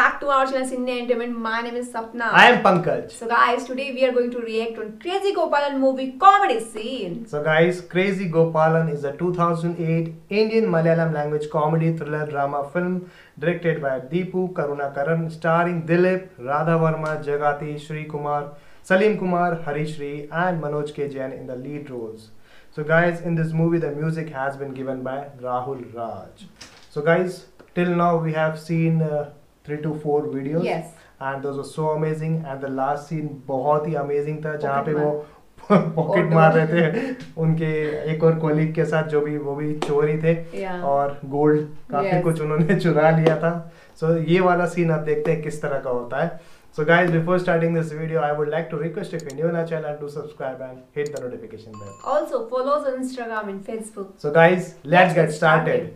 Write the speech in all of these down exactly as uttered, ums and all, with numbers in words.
back to our channel Cine Entertainment. My name is Sapna. I am Pankaj. So guys, today we are going to react on Crazy Gopalan movie comedy scene. So guys, Crazy Gopalan is a two thousand eight Indian Malayalam language comedy thriller drama film directed by Deepu Karunakaran, starring Dilip, Radha Verma, Jagati, Shri Kumar, Salim Kumar, Harishri and Manoj K. Jain in the lead roles. So guys, in this movie the music has been given by Rahul Raj. So guys, till now we have seen uh, three to four videos. Yes. And those were so amazing. And the last scene बहुत ही amazing था जहाँ पे वो pocket Auto. मार रहे थे उनके एक और कोलीग के साथ जो भी वो भी चोरी थे Yeah. और गोल्ड काफी Yes. कुछ उन्होंने चुरा लिया था. So ये वाला सीन आप देखते हैं किस तरह का होता है. So guys, before starting this video, I would like to request if you're new on our channel to subscribe and hit the notification bell. Also follow us on Instagram and Facebook. So guys, let's get started.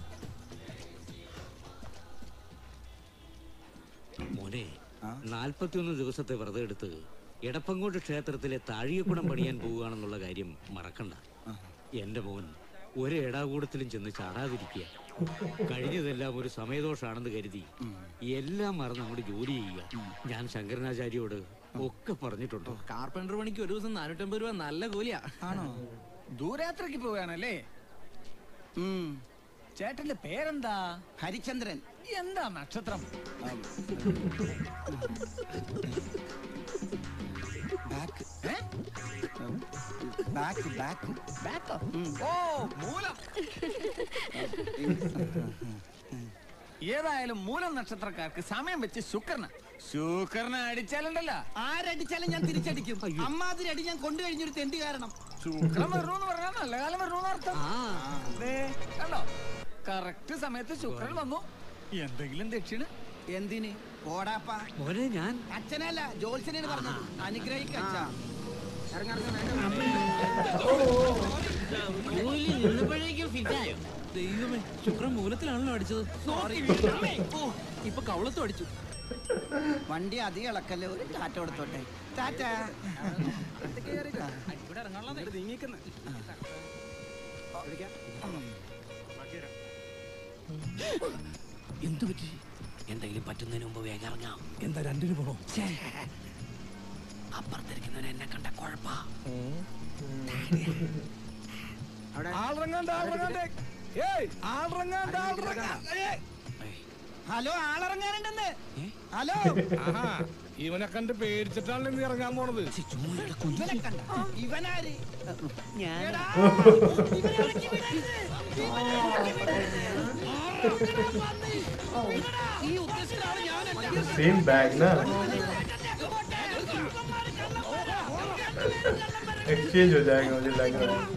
മോനെ നാൽപ്പത്തിയൊന്ന് ദിവസത്തെ വ്രതം എടുത്ത് എടപ്പങ്കോട്ട് ക്ഷേത്രത്തിലെ താഴികക്കുടം പണിയാൻ പോവുകയാണെന്നുള്ള കാര്യം മറക്കണ്ട. എന്റെ മോൻ ഒരു എടാകൂടത്തിലും ചെന്ന് ചാടാതിരിക്കുക. കഴിഞ്ഞതെല്ലാം ഒരു സമയദോഷാണെന്ന് കരുതി എല്ലാം മറന്ന് അങ്ങോട്ട് ജോലി ചെയ്യുക. ഞാൻ ശങ്കരനാചാര്യോട് ഒക്കെ പറഞ്ഞിട്ടുണ്ട്. കാർപ്പൻറ്റർ പണിക്ക് ഒരു ദിവസം നാനൂറ്റമ്പത് രൂപ നല്ല കൂലിയാ. ആണോ? ദൂരയാത്രക്ക് പോവുകയാണല്ലേ? ചേട്ടന്റെ പേരെന്താ? ഹരിചന്ദ്രൻ. എന്താ നക്ഷത്രം? ഓ മൂലം. ഏതായാലും മൂലം നക്ഷത്രക്കാർക്ക് സമയം വെച്ച് ശുക്രന ശുക്രനെ അടിച്ചാലുണ്ടല്ലോ ആരടിച്ചാലും ഞാൻ തിരിച്ചടിക്കും. അമ്മാതിരി അടി ഞാൻ കൊണ്ടു കഴിഞ്ഞൊരു തെണ്ടി കാരണം ശുക്രൻ വരണമെന്ന് പറഞ്ഞാൽ നല്ല കാലം വരണമെന്ന് അർത്ഥം. കണ്ടോ, കറക്റ്റ് സമയത്ത് ശുക്രൻ വന്നു. എന്തെങ്കിലും ദക്ഷിണ എന്തിന് പോടാപ്പാ? മോനെ ഞാൻ അച്ഛനല്ല ജോത്സ്യനെ പറഞ്ഞത്. അനുഗ്രഹിക്കാം. ദൈവമേ, ശുക്രൻ മൂലത്തിലാണല്ലോ അടിച്ചത്. ഇപ്പൊ കവളത്തും അടിച്ചു. വണ്ടി അധികം ഇളക്കല്ലേ, ഒരു ടാറ്റ കൊടുത്തോട്ടെ. ടാറ്റ. എന്തു പറ്റി? എന്തെങ്കിലും പറ്റുന്നതിന് മുമ്പ് വേഗം ഇറങ്ങാം. എന്താ രണ്ടിന് പോണോ? അപ്പുറത്തിരിക്കുന്നവനെ എന്നെ കണ്ട കുഴപ്പാ. ഹലോ, ആളിറങ്ങാനുണ്ടെന്ന്. ഹലോ, ഇവനെ കണ്ട് പേടിച്ചിട്ടാണ് നീ ഇറങ്ങാൻ പോണത്. ഇവനെ കണ്ട? ഇവനാര്? Same bag na. Exchange हो जाएगा मुझे लग रहा है.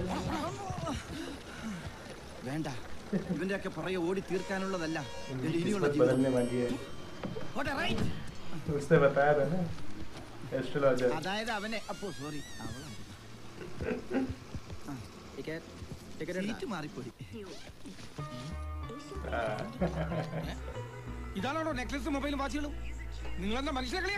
വേണ്ട, ഇവന്റെ ഒക്കെ പുറകെ ഓടി തീർക്കാനുള്ളതല്ല इनियुल्ला बदलने वाली है. उसने बताया था ना एस्ट्रोलॉजर. അതായത് അവനെ അപ്പോ സോറി സീറ്റ് മാറിപ്പോയി. ഇതാണോ നെക്ലസ് മൊബൈലും വാച്ചുകളും? നിങ്ങളെന്താ മനുഷ്യനെ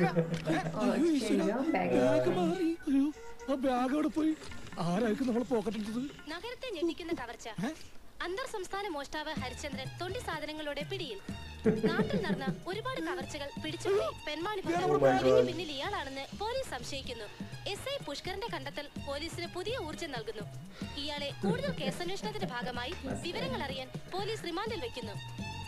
ബാഗ് അവിടെ പോയി ആരായിരിക്കും നമ്മളെ പോക്കറ്റിട്ടത്? നഗരത്തെ ഞെട്ടിക്കുന്ന കവർച്ച. അന്തർ സംസ്ഥാന മോഷ്ടാവ് ഹരിചന്ദ്രൻ തൊണ്ടി സാധനങ്ങളുടെ പിടിയിൽ. നാട്ടിൽ നടന്ന ഒരുപാട് കവർച്ചകൾ പിടിച്ചുപോയി പെൺവാണി പിന്നിൽ ഇയാളാണെന്ന് പോലീസ് സംശയിക്കുന്നു. എസ് ഐ പുഷ്കറിന്റെ കണ്ടെത്തൽ പോലീസിന് പുതിയ ഊർജ്ജം നൽകുന്നു. ഇയാളെ കൂടുതൽ കേസന്വേഷണത്തിന്റെ ഭാഗമായി വിവരങ്ങൾ അറിയാൻ പോലീസ് റിമാൻഡിൽ വെക്കുന്നു.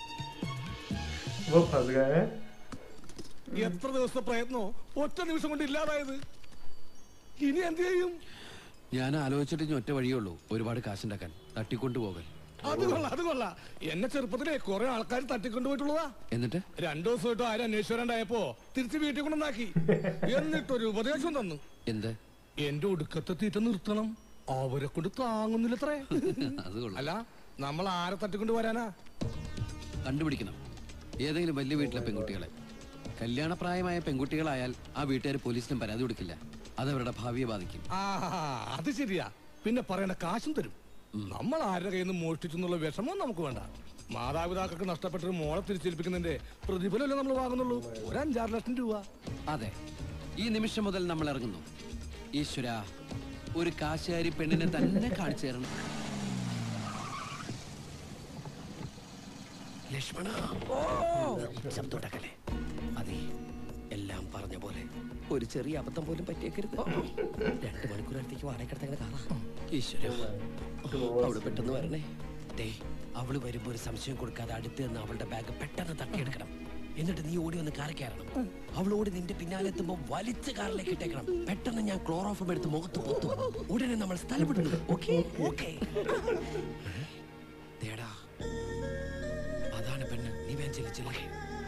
എത്ര ദിവസത്തെ പ്രയത്നോ ഒറ്റ നിമിഷം കൊണ്ട് ഇല്ലാതായത്. ഇനി എന്ത് ചെയ്യും? ഞാൻ ആലോചിച്ചിട്ട് ഇനി ഒറ്റ വഴിയുള്ളൂ, ഒരുപാട് കാശുണ്ടാക്കാൻ. തട്ടിക്കൊണ്ടു പോകൽ. അത് കൊള്ളാം, അത് കൊള്ളാം. എന്നെ ചെറുപ്പത്തിലെ കുറെ ആൾക്കാർ തട്ടിക്കൊണ്ടു പോയിട്ടുള്ളതാ. എന്നിട്ട് രണ്ടു ദിവസമായിട്ട് ആരും അന്വേഷിച്ചാണ്ടായപ്പോ തിരിച്ച് വീട്ടിൽ കൊണ്ടുവന്നാക്കി. എന്നിട്ടൊരു ഉപദേശം തന്നു. എന്ത്? എന്റെ ഒടുക്കത്തെ തീറ്റ നിർത്തണം, അവരെ കൊണ്ട് താങ്ങുന്നില്ലത്രേ. അല്ല, നമ്മൾ ആരെ തട്ടിക്കൊണ്ട് വരാനാ? കണ്ടുപിടിക്കണം ഏതെങ്കിലും വലിയ വീട്ടിലെ പെൺകുട്ടികളെ. കല്യാണപ്രായമായ പെൺകുട്ടികളായാൽ ആ വീട്ടുകാർ പോലീസിനും പരാതി കൊടുക്കില്ല. അത് അവരുടെ ഭാവിയെ ബാധിക്കും. ആ, അത് ശരിയാ. പിന്നെ പറയണ കാശും തരും. നമ്മൾ ആരുടെ കയ്യിൽ നിന്ന് മോഷ്ടിച്ചെന്നുള്ള വിഷമം നമുക്ക് വേണ്ട. മാതാപിതാക്കൾക്ക് നഷ്ടപ്പെട്ടൊരു മോളെ തിരിച്ചേൽപ്പിക്കുന്നതിന്റെ പ്രതിഫലമല്ലേ നമ്മൾ വാങ്ങുന്നുള്ളൂ. ഒരു അഞ്ചാറ് ലക്ഷം രൂപ. അതെ, ഈ നിമിഷം മുതൽ നമ്മൾ ഇറങ്ങുന്നു. ഈശ്വര, ഒരു കാശുകാരി പെണ്ണിനെ തന്നെ കാണിച്ചു തരണം. ലക്ഷ്മണ, ശബ്ദമുണ്ടാക്കല്ലേ. പറഞ്ഞ പോലെ ഒരു ചെറിയ അബദ്ധം പോലും പറ്റിയേക്കരുത്. രണ്ട് മണിക്കൂറത്തേക്ക് വാടകയ്ക്കെടുത്തങ്ങനെ കാണാം. ഈശ്വര, അവള് പെട്ടെന്ന് വരണേ. ഡേ, അവള് വരുമ്പോ ഒരു സംശയം കൊടുക്കാതെ അടുത്ത് നിന്ന് അവളുടെ ബാഗ് പെട്ടെന്ന് തട്ടിയെടുക്കണം. എന്നിട്ട് നീ ഓടി വന്ന് കാറി കയറണം. അവളോട് നിന്റെ പിന്നാലെ എത്തുമ്പോ വലിച്ച കാറിലേക്ക് ഇട്ടേക്കണം. പെട്ടെന്ന് ഞാൻ ക്ലോറോഫോം എടുത്ത് മുഖത്ത് പൊത്തും. ഉടനെ നമ്മൾ സ്ഥലം വിടുന്നു. Okay okay. ദേടാ, അതാണ് പെണ്ണ്. നീ വേഗം ചെല്ല് ചെല്ല്.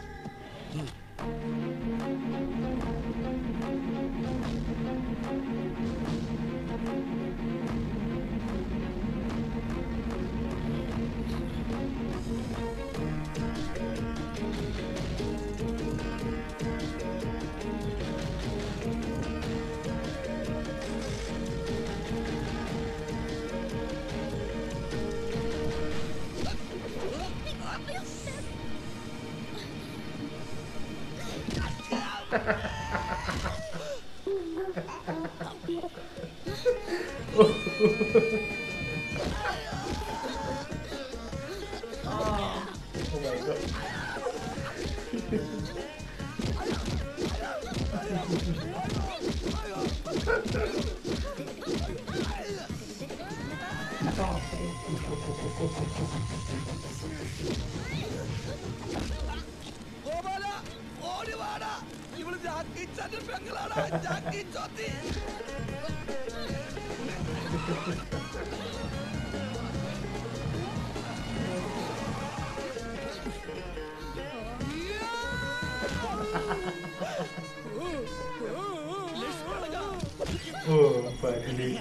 Oh, finally.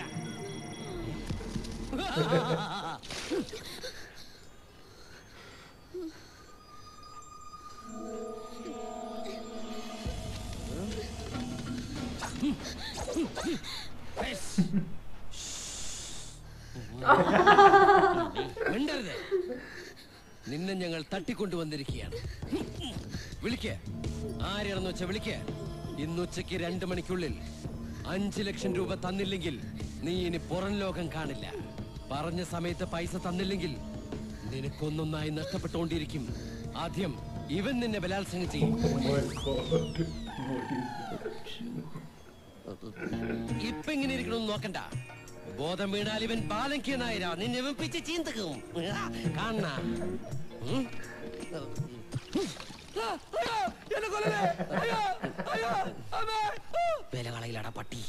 നിന്നെ ഞങ്ങൾ തട്ടിക്കൊണ്ടുവന്നിരിക്കുകയാണ്. വിളിക്ക, ആരെയാണെന്ന് വെച്ചാ വിളിക്ക. ഇന്നുച്ചയ്ക്ക് രണ്ടു മണിക്കുള്ളിൽ അഞ്ചു ലക്ഷം രൂപ തന്നില്ലെങ്കിൽ നീ ഇനി പുറം ലോകം കാണില്ല. പറഞ്ഞ സമയത്ത് പൈസ തന്നില്ലെങ്കിൽ നിനക്കൊന്നൊന്നായി നഷ്ടപ്പെട്ടുകൊണ്ടിരിക്കും. ആദ്യം ഇവൻ നിന്നെ ബലാത്സംഗം ചെയ്യും. ഇപ്പൊ ഇങ്ങനെ ഇരിക്കണമെന്ന് നോക്കണ്ട. ബോധം വീണാൽ ഇവൻ ബാലങ്ക്യ നായരാ. നിന്നെ വെപ്പിച്ച് ചീന്തക്കും കാണ. വില കളയിലടാ പട്ടി.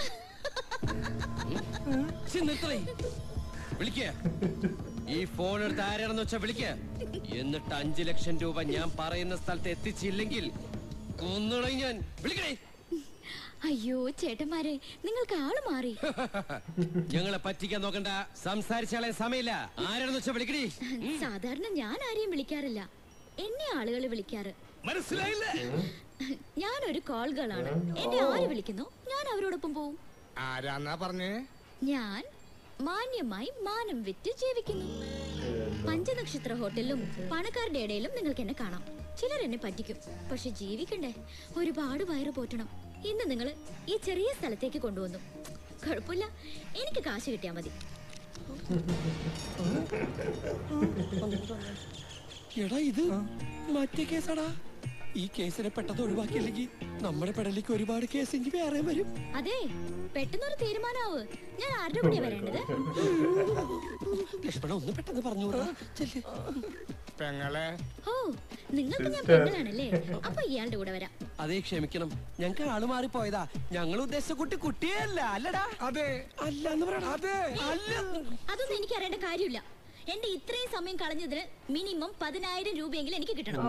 വിളിക്ക, ഈ ഫോൺ എടുത്ത് ആരാണെന്ന് വെച്ചാ വിളിക്ക. എന്നിട്ട് അഞ്ചു ലക്ഷം രൂപ ഞാൻ പറയുന്ന സ്ഥലത്ത് എത്തിച്ചില്ലെങ്കിൽ കൊന്നുകളയും ഞാൻ. വിളിക്കണേ. അയ്യോ ചേട്ടന്മാരെ, നിങ്ങൾക്ക് ആള് മാറി. ഞങ്ങളെ പറ്റിക്കാൻ നോക്കണ്ട. സംസാരിച്ചാലേ സമയമില്ല. ആരാണെന്ന് വെച്ചാ വിളിക്കണേ. സാധാരണ ഞാൻ ആരെയും വിളിക്കാറില്ല, എന്നെ ആളുകൾ വിളിക്കാറ്. മനസ്സിലായില്ലേ? ഞാനൊരു കോൾ ഗേളാണ്. എന്നെ ആര് വിളിക്കുന്നു ഞാൻ അവരോടൊപ്പം പോവും. ആരാന്നാ പറഞ്ഞേ? ഞാൻ മാന്യമായി മാനം വിറ്റ് ജീവിക്കുന്നു. പഞ്ചനക്ഷത്ര ഹോട്ടലിലും പണക്കാരുടെ ഇടയിലും നിങ്ങൾക്ക് എന്നെ കാണാം. ചിലർ എന്നെ പറ്റിക്കും, പക്ഷെ ജീവിക്കണ്ടേ? ഒരുപാട് വയറ് പോറ്റണം. ഇന്ന് നിങ്ങൾ ഈ ചെറിയ സ്ഥലത്തേക്ക് കൊണ്ടുവന്നു. കുഴപ്പമില്ല, എനിക്ക് കാശ് കിട്ടിയാ മതി. എടാ, ഇത് മറ്റേ കേസാടാ. ഈ കേസിനെ പെട്ടെന്ന് ഒഴിവാക്കിയില്ലെങ്കിൽ നമ്മുടെ പെടലിക്ക് ഒരുപാട് കേസ് ഇനി വേറെ വരും. അതെ, പെട്ടെന്നൊരു തീരുമാനാവ്. ഞാൻ ആരുടെ കൂടെയാ വരേണ്ടത്? ലക്ഷ്മണ, ഒന്ന് പെട്ടെന്ന് പറഞ്ഞു. പെങ്ങളെ. ഓ, നിങ്ങൾക്ക് ഞാൻ പെങ്ങളാണല്ലേ? അപ്പൊ ഇയാളുടെ കൂടെ വരാം. അതെ, ക്ഷമിക്കണം, ഞങ്ങൾക്ക് ആള് മാറിപ്പോയതാ. ഞങ്ങൾ ഉദ്ദേശിച്ച കുട്ടി കുട്ടിയല്ല. അല്ലടാ. അതെ. അല്ല എന്ന് പറയടാ. അതെ. അല്ല. അതൊന്നും എനിക്ക് അറിയേണ്ട കാര്യമില്ല. എന്റെ ഇത്രയും സമയം കളഞ്ഞതിന് മിനിമം പതിനായിരം രൂപയെങ്കിലും എനിക്ക് കിട്ടണം.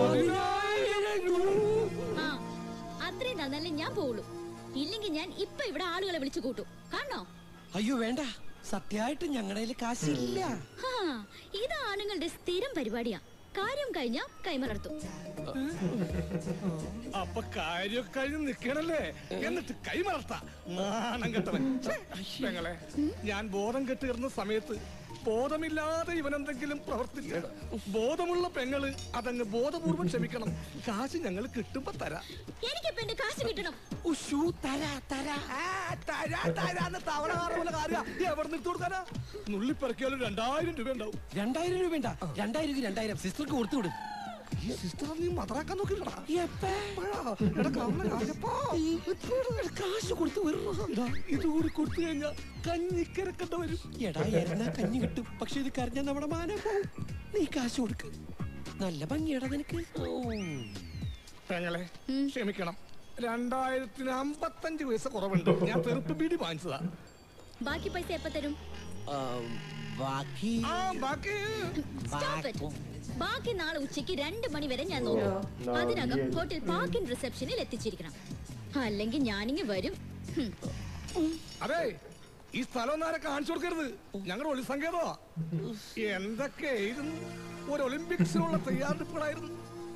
ആ, അത്രയും തന്നാലേ ഞാൻ പോവുള്ളൂ. ഇല്ലെങ്കിൽ ഞാൻ ഇപ്പൊ ഇവിടെ ആളുകളെ വിളിച്ചു കൂട്ടും. കാണോ? അയ്യോ വേണ്ട, സത്യമായിട്ട് ഞങ്ങളുടെ കാശില്ല. ഇത് ആണുങ്ങളുടെ സ്ഥിരം പരിപാടിയാ. കാര്യം കഴിഞ്ഞാ കൈമലർത്തും. അപ്പൊ കാര്യം കഴിഞ്ഞ് നിക്കണല്ലേ, എന്നിട്ട് കൈമലർത്താ. നാണം കെട്ടവൻ. പെങ്ങളെ, ഞാൻ ബോധം കെട്ടുകയറുന്ന സമയത്ത് ബോധമില്ലാതെ ഇവനെന്തെങ്കിലും പ്രവർത്തിച്ച ബോധമുള്ള പെങ്ങള് അതങ്ങ് ബോധപൂർവ്വം ക്ഷമിക്കണം. കാശ് ഞങ്ങൾ കിട്ടുമ്പോ തരാം. എനിക്കിപ്പോ എന്റെ കാശ് കിട്ടണം. എവിടെ നിർത്തി കൊടുക്കാനാ? നുള്ളിപ്പറക്കിയാലും രണ്ടായിരം രൂപ ഉണ്ടാവും. രണ്ടായിരം രൂപ ഉണ്ടാ? രണ്ടായിരം രണ്ടായിരം സിസ്റ്റർക്ക് കൊടുത്തു വിടും. ഈ സിസ്റ്റർ നീ മതറാക്കാൻ നോക്കില്ലടാ. എടാ കവല കാശപ്പാ. കാശ് കൊടുത്ത് വരണ. ഇത് കൂടി കൊടുത്തു കഴിഞ്ഞാൽ കഞ്ഞിക്കരക്കണ്ട വരും. എടാ എരഞ്ഞാ കഞ്ഞി കിട്ടും, പക്ഷെ ഇത് കരഞ്ഞാൽ നമ്മുടെ മാനം പോവും. നീ കാശ് കൊടുക്ക്. നല്ല ഭംഗിയടാ നിനക്ക്. പെങ്ങളെ ക്ഷമിക്കണം, രണ്ടായിരത്തിന് അമ്പത്തഞ്ച് പൈസ കുറവുണ്ട്. ഞാൻ തെറുപ്പ് ബീഡി വാങ്ങിച്ചതാ. ബാക്കി പൈസ എപ്പോ തരും? ബാക്കി ആ ബാക്കി Stop it. ബാക്കി നാളെ ഉച്ചയ്ക്ക് രണ്ട് മണി വരെ ഞാൻ നോക്കും. അതിനകം ഹോട്ടൽ പാർക്കിംഗ് റിസപ്ഷനിൽ എത്തിച്ചിരിക്കണം, അല്ലെങ്കിൽ ഞാനിങ്ങ് വരും. അതെ, ഈ സ്ഥലം ഒന്നും ആരെ കാണിച്ചു കൊടുക്കരുത്. ഞങ്ങളുടെ ഒളി സങ്കേതമാ. എന്തൊക്കെയായിരുന്നു ഒരു ഒളിമ്പിക്സിനുള്ള തയ്യാറെടുപ്പുകളായിരുന്നു.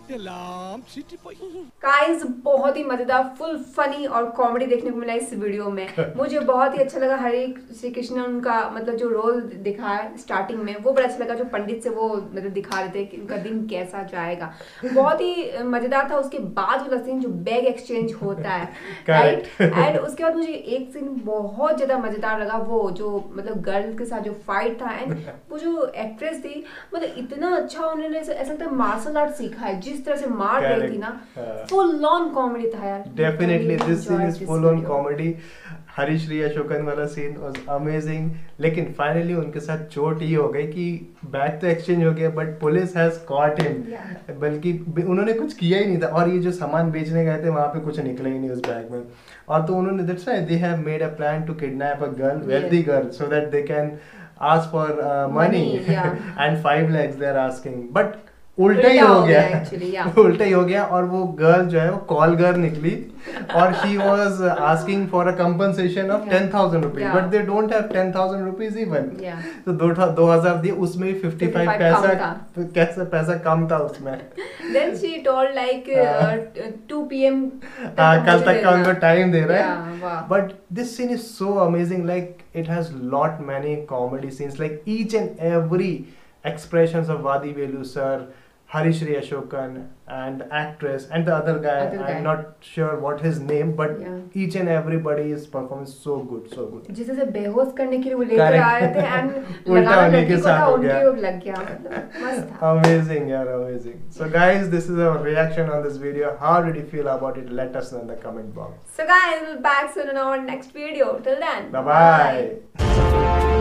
एलाम चीटी पाई। गाइस बहुत ही मजेदार फुल फनी और कॉमेडी देखने को मिला इस वीडियो में। मुझे बहुत ही अच्छा लगा हरे श्री कृष्ण उनका मतलब जो रोल दिखाया स्टार्टिंग में वो बड़ा अच्छा लगा, जो पंडित से वो मतलब दिखा रहे थे कि उनका दिन कैसा जाएगा, बहुत ही मजेदार था। उसके बाद वाला सीन जो बैग एक्सचेंज होता है राइट, एंड उसके बाद मुझे एक सीन बहुत ज्यादा मजेदार लगा, वो जो मतलब गर्ल के साथ जो फाइट था, एंड वो जो एक्ट्रेस थी मतलब इतना अच्छा उन्होंने ऐसा लगता है मार्शल आर्ट सीखा है, जिस तरह से मार रही थी ना, फुल ऑन कॉमेडी था यार। Definitely this scene is full on comedy. Harisree Ashokan वाला सीन वाज अमेजिंग, लेकिन फाइनली उनके साथ चोट ये हो गई कि बैग तो एक्सचेंज हो गया but police has caught him, बल्कि उन्होंने कुछ किया ही नहीं था, और ये जो सामान बेचने गए थे वहां पे कुछ निकला ही नहीं उस बैग में, और तो उन्होंने that's why they have made a plan to kidnap a girl, wealthy girl, so that they can ask for uh, money, money yeah. and five lakhs they are asking, but उल्टा ही हो गया actually, उल्टा ही हो गया, और वो girl जो है वो कॉल गर्ल निकली और she was asking for a compensation of ten thousand rupees, but they don't have ten thousand rupees even, तो दो दो हजार दिए, उसमें फिफ्टी फाइव पैसा कैसा पैसा कम था उसमें। Then she told like two PM कल तक का उनको टाइम दे रहा है, but this scene is so amazing, like it has lot many comedy scenes, like each and every expressions of Vadi Velu sir, Harishri Ashokan and actress and the other guy, other guy. I'm not sure what his name, but yeah. each and everybody is performing so good, so good. जिसे से बेहोश करने के लिए वो लेकर आ रहे थे and उल्टा होने के साथ हो गया, लग गया, मस्त था। Amazing यार, amazing. So guys, this is our reaction on this video. How did you feel about it? Let us know in the comment box. So guys, we'll be back soon in our next video. Till then, bye bye.